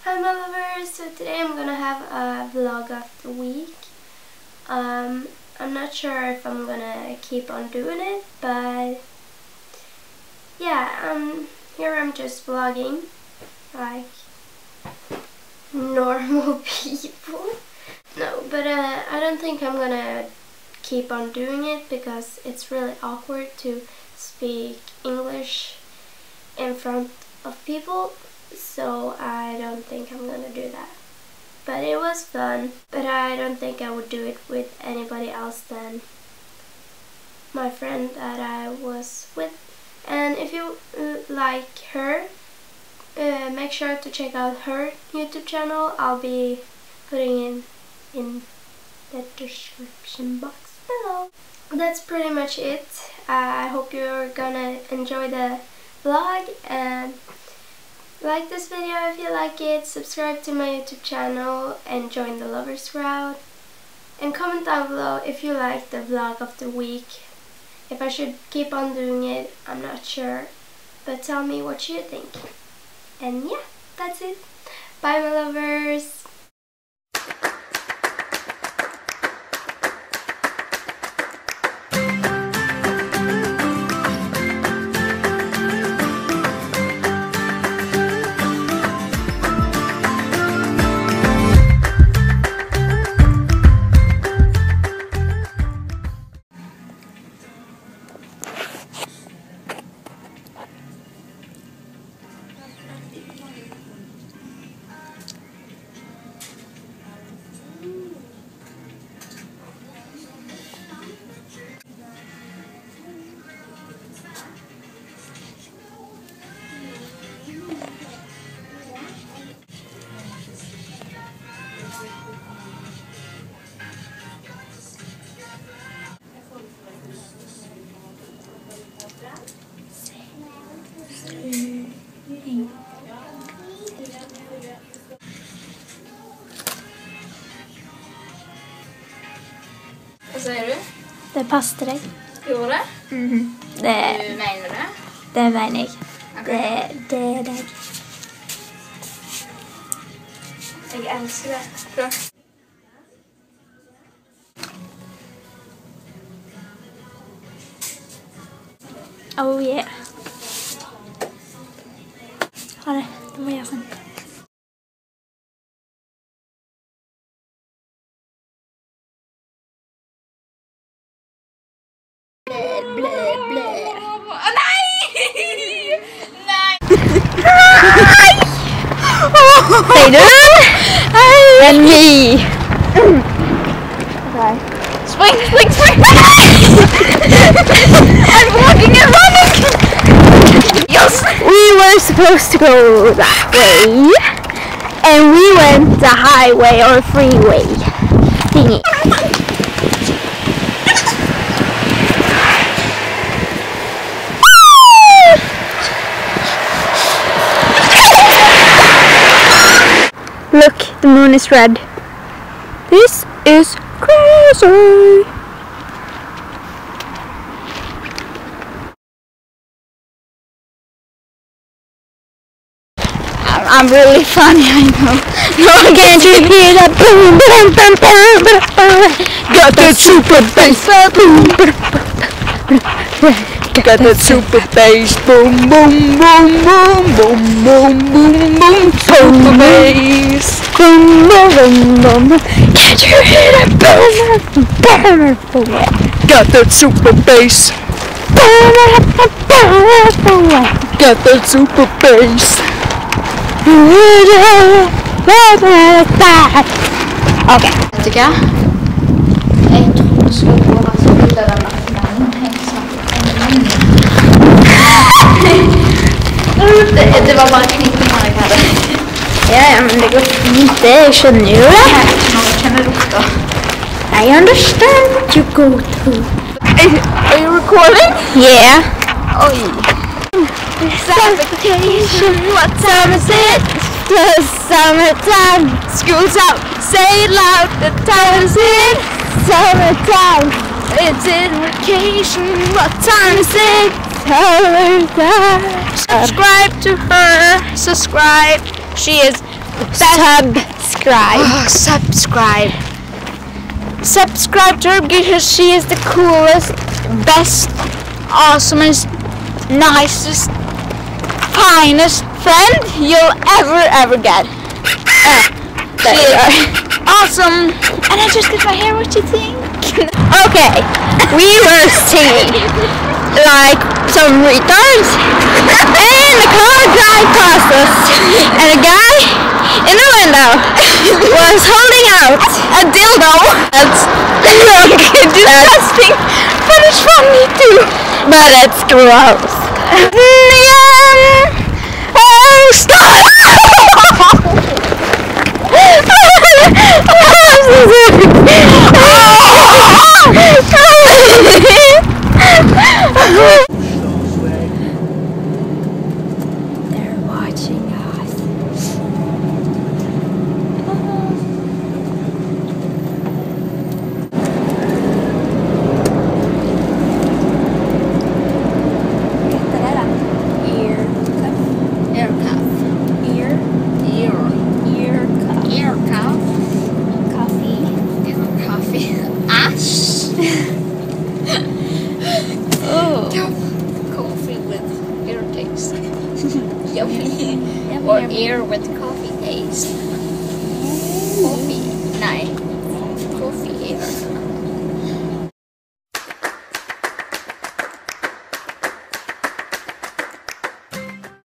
Hi my lovers, so today I'm gonna have a vlog of the week. I'm not sure if I'm gonna keep on doing it, but yeah, here I'm just vlogging like normal people. No, but I don't think I'm gonna keep on doing it because it's really awkward to speak English in front of people. So I don't think I'm gonna do that. But it was fun. But I don't think I would do it with anybody else than my friend that I was with. And if you like her, make sure to check out her YouTube channel. I'll be putting in the description box below. That's pretty much it. I hope you're gonna enjoy the vlog and like this video if you like it, subscribe to my YouTube channel and join the lovers crowd. And comment down below if you like the vlog of the week. If I should keep on doing it, I'm not sure. But tell me what you think. And yeah, that's it. Bye my lovers! Vad säger du? Det passade dig. Gjorde det? Mhm. Du mener det? Det mener jeg. Okay. Det er deg. Jeg elsker det. Bra. Oh yeah. Ha det. Det må jeg gjøre sånn. Say du? And me. Okay. Spring, spring, spring! I'm walking and running! Yes! We were supposed to go that way. And we went the highway or freeway thingy. Look, the moon is red. This is crazy. I'm really funny, I know. No, can't you hear that boom, boom, boom, boom, boom, boom. Got that super bass, boom, boom, boom. Got that super bass, boom, boom, boom, boom, boom, boom, boom, boom, super bass, boom, boom, boom, boom. Can't you hear that boom, boom, boom? Got that super bass, boom, boom, boom. Got that super bass. Okay. Vet du hva? Jeg tror du skal gå og spille den natten. Det var bare knippingar jeg hadde. Ja, men det går fint det. Jeg skjønner jo det. Når du kjenner lukta. I understand what you go through. Are you recording? Yeah. Oi. Suffocation, what time is it? The summertime. School's out, say it loud. The time is it? Summertime. It's in vacation, what time is it? Summertime. Subscribe to her. Subscribe. She is Subscribe. Oh, subscribe. Subscribe to her because she is the coolest, best, awesomest, nicest, finest friend you'll ever get. She is awesome. And I just did my hair. What you think? Okay, we were singing like some retards, and the car drive past us, and a guy in the window was holding out a dildo. That's disgusting, but it's funny too. But it's gross. Oh, stop! They're watching us. Coffee with ear taste. Yummy. Or ear with